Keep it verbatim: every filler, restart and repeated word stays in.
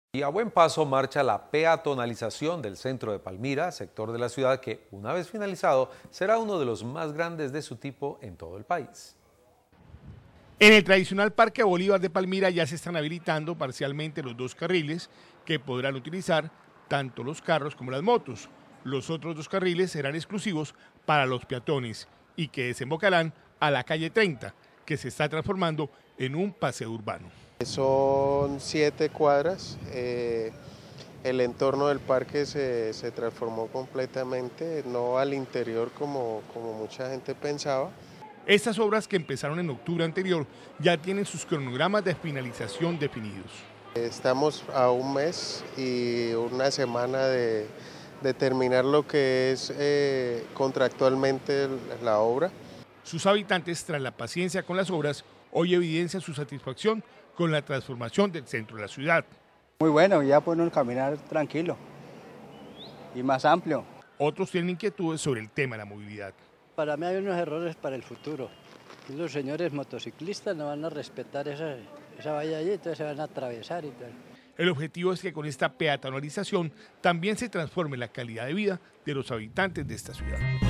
Y a buen paso marcha la peatonalización del centro de Palmira, sector de la ciudad que, una vez finalizado, será uno de los más grandes de su tipo en todo el país. En el tradicional Parque Bolívar de Palmira ya se están habilitando parcialmente los dos carriles que podrán utilizar tanto los carros como las motos. Los otros dos carriles serán exclusivos para los peatones y que desembocarán a la calle treinta, que se está transformando en un paseo urbano. Son siete cuadras, eh, el entorno del parque se, se transformó completamente, no al interior como, como mucha gente pensaba. Estas obras, que empezaron en octubre anterior, ya tienen sus cronogramas de finalización definidos. Estamos a un mes y una semana de, de terminar lo que es eh, contractualmente la obra. Sus habitantes, tras la paciencia con las obras, hoy evidencian su satisfacción con la transformación del centro de la ciudad. Muy bueno, ya podemos caminar tranquilo y más amplio. Otros tienen inquietudes sobre el tema de la movilidad. Para mí hay unos errores para el futuro. Los señores motociclistas no van a respetar esa, esa valla allí, entonces se van a atravesar y tal. El objetivo es que con esta peatonalización también se transforme la calidad de vida de los habitantes de esta ciudad.